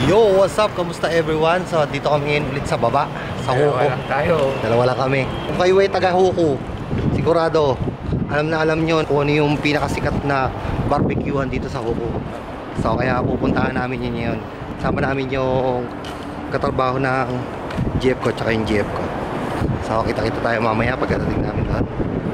Yo, what's up? Kamusta everyone? So, dito kami ngayon ulit sa baba, sa Hukou. Dalawa lang kami. Kung kayo ay taga Hukou, sigurado, alam na alam nyo kung ano yung pinakasikat na Bbqhan dito sa Hukou. So, kaya pupuntahan namin yun ngayon. Sama namin yung katrabaho ng GF ko tsaka yung GF ko. So, kita-kita tayo mamaya pagkatating namin doon.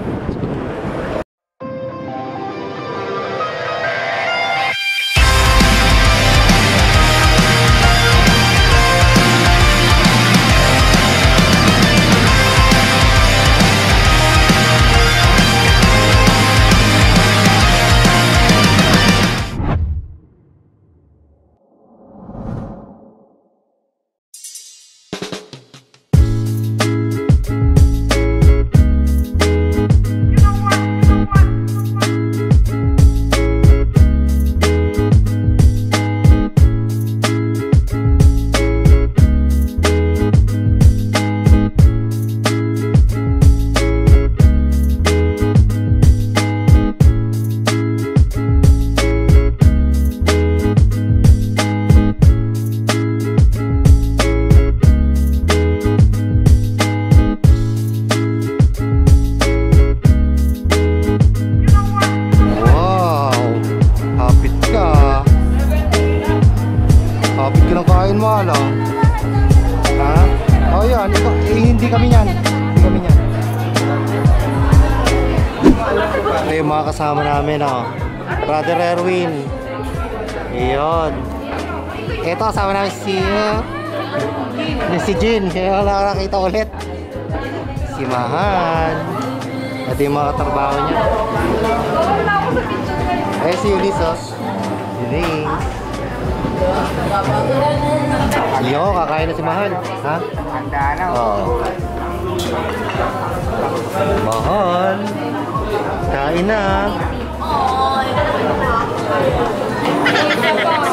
Hindi kami yan. Ito yung mga kasama namin, oh. Brother Erwin. Iyon. Ito kasama namin si Jin. Kaya wala nakakita ulit. Si Mahan. Ito yung mga trabaho niya. Eh, si Ulis, oh. Ulis. Kalye, kakain na si Mahan. Ha? Handa na. Oo. Mahan. Kain na.